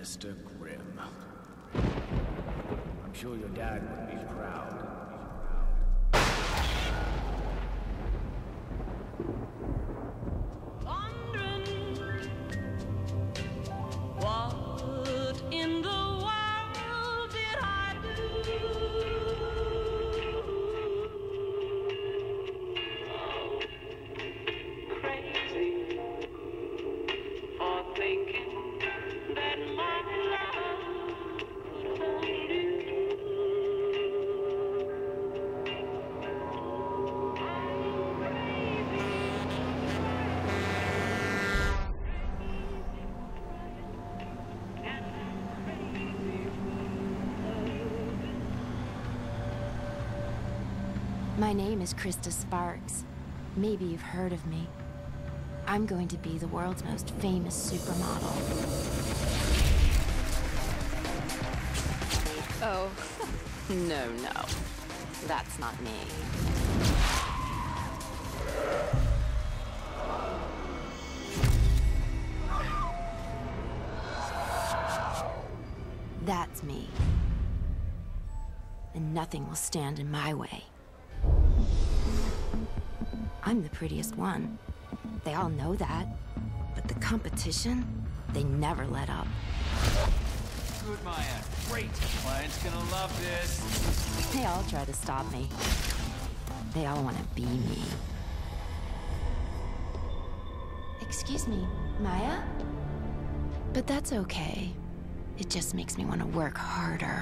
Mr. Grimm. I'm sure your dad would be proud. What in the world did I do? Crazy for thinking that my love could hold you. My name is Krista Sparks. Maybe you've heard of me. I'm going to be the world's most famous supermodel. Oh, no. That's not me. That's me. And nothing will stand in my way. I'm the prettiest one. They all know that. But the competition, they never let up. Good, Maya. Great. Client's gonna love this. They all try to stop me. They all want to be me. Excuse me, Maya? But that's okay. It just makes me want to work harder.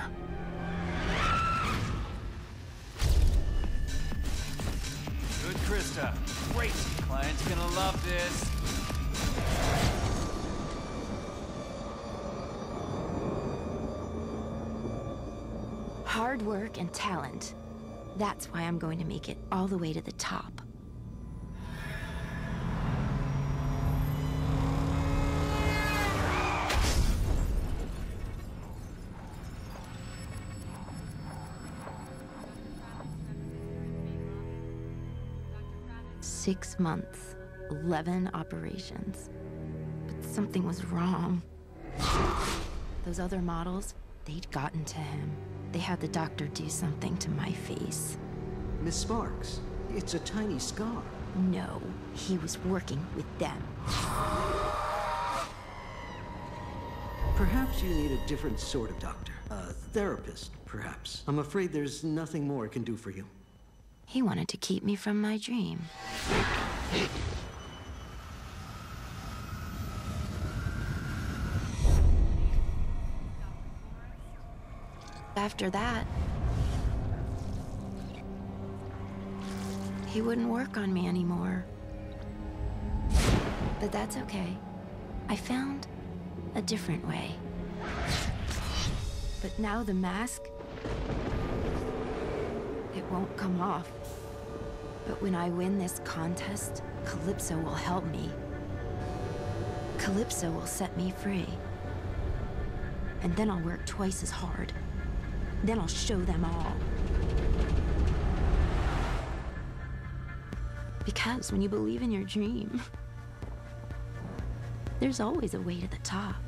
Good, Krista. Great. Client's gonna love this. Hard work and talent. That's why I'm going to make it all the way to the top. Six months, 11 operations. But something was wrong. Those other models, they'd gotten to him. They had the doctor do something to my face. Miss Sparks, it's a tiny scar. No, he was working with them. Perhaps you need a different sort of doctor. A therapist, perhaps. I'm afraid there's nothing more I can do for you. He wanted to keep me from my dream. After that, he wouldn't work on me anymore. But that's okay. I found a different way. But now the mask, it won't come off. But when I win this contest, Calypso will help me. Calypso will set me free. And then I'll work twice as hard. Then I'll show them all. Because when you believe in your dream, there's always a way to the top.